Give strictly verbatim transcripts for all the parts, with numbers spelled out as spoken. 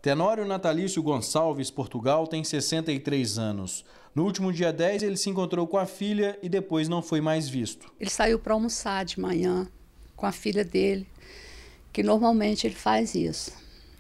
Tenório Natalício Gonçalves Portugal tem sessenta e três anos. No último dia dez, ele se encontrou com a filha e depois não foi mais visto. Ele saiu para almoçar de manhã com a filha dele, que normalmente ele faz isso.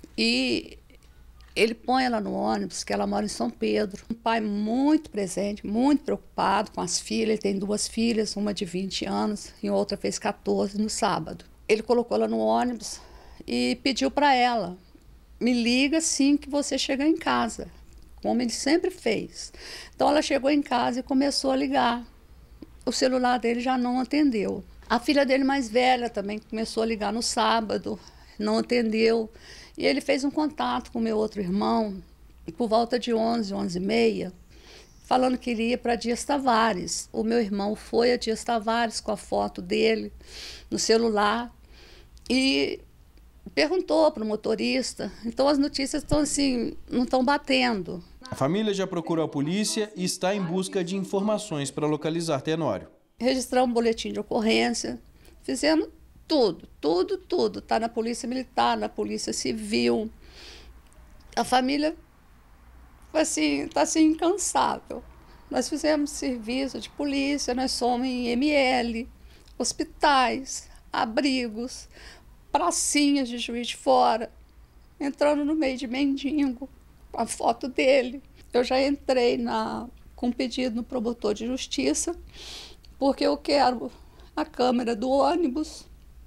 E ele põe ela no ônibus, que ela mora em São Pedro. Um pai muito presente, muito preocupado com as filhas. Ele tem duas filhas, uma de vinte anos e outra fez quatorze no sábado. Ele colocou ela no ônibus e pediu para ela: me liga assim que você chegar em casa, como ele sempre fez. Então ela chegou em casa e começou a ligar. O celular dele já não atendeu. A filha dele mais velha também começou a ligar no sábado, não atendeu. E ele fez um contato com o meu outro irmão, por volta de onze, onze e meia, falando que iria para Dias Tavares. O meu irmão foi a Dias Tavares com a foto dele no celular e perguntou para o motorista. Então as notícias estão assim, não estão batendo. A família já procurou a polícia e está em busca de informações para localizar Tenório. Registramos um boletim de ocorrência, fizemos tudo, tudo, tudo. Está na Polícia Militar, na Polícia Civil. A família assim, está assim, incansável. Nós fizemos serviço de polícia, nós somos em M L, hospitais, abrigos, pracinhas de Juiz de Fora, entrando no meio de mendigo, com a foto dele. Eu já entrei na, com pedido no promotor de justiça, porque eu quero a câmera do ônibus,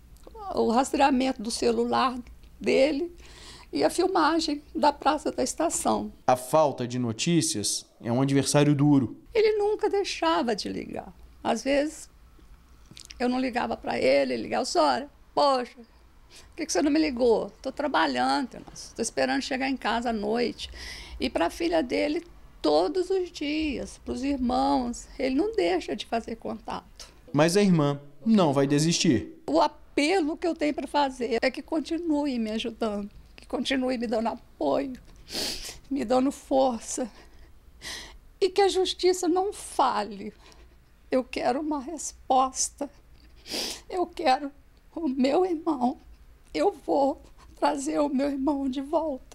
o rastreamento do celular dele e a filmagem da Praça da Estação. A falta de notícias é um adversário duro. Ele nunca deixava de ligar. Às vezes, eu não ligava para ele, ele ligava: Sora, poxa, por que você não me ligou? Estou trabalhando, estou esperando chegar em casa à noite. E para a filha dele, todos os dias, para os irmãos, ele não deixa de fazer contato. Mas a irmã não vai desistir. O apelo que eu tenho para fazer é que continue me ajudando, que continue me dando apoio, me dando força, e que a justiça não falhe. Eu quero uma resposta, eu quero o meu irmão. Eu vou trazer o meu irmão de volta.